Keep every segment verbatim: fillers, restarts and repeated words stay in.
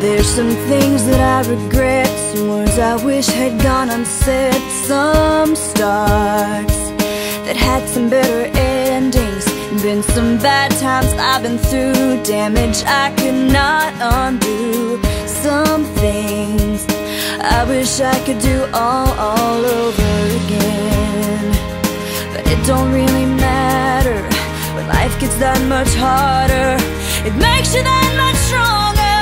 There's some things that I regret, some words I wish had gone unsaid, some starts that had some better endings. Been some bad times I've been through, damage I could not undo. Some things I wish I could do all, all over again. But it don't really matter when life gets that much harder. It makes you that much stronger.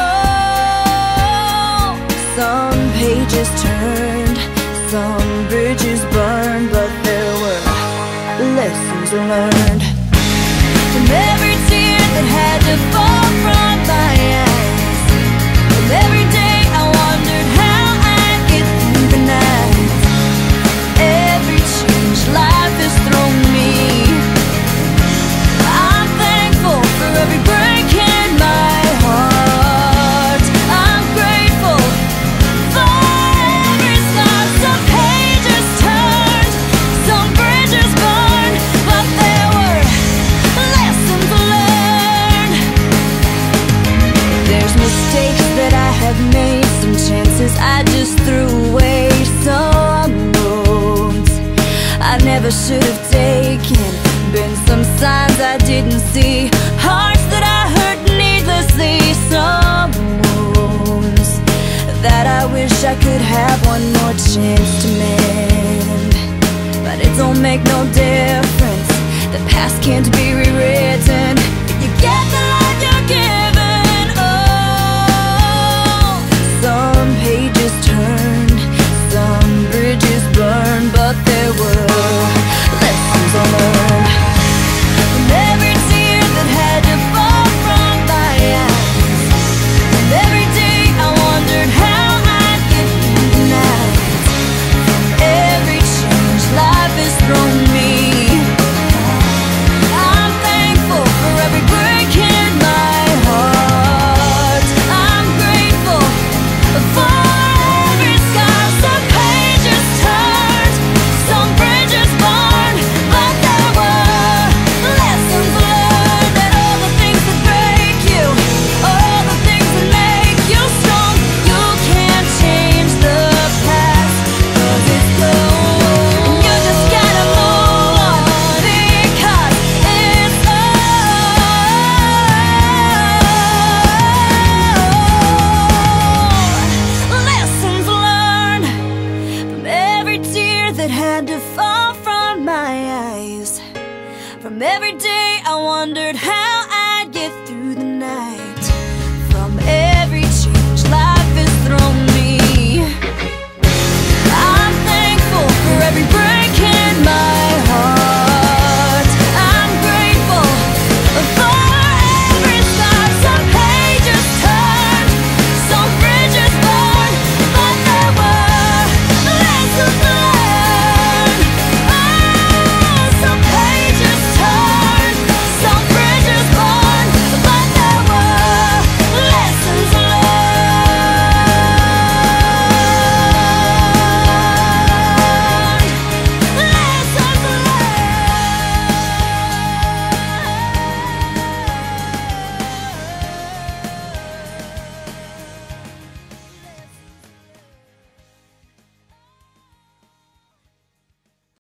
Oh, some pages turned, some bridges burned, but there were lessons learned. From every tear that had to fall from my eyes, from every day I wondered how I'd get through the night. Every change life has thrown me, I'm thankful for every break in my heart. I'm grateful for every scar. Some pages turned, some bridges burned, but there were lessons learned. There's mistakes that I have made, some chances I just threw away, some roads I never should have taken, been some signs I didn't see, hearts that I hurt needlessly, some wounds that I wish I could have one more chance to mend. But it don't make no difference, the past can't be rewritten.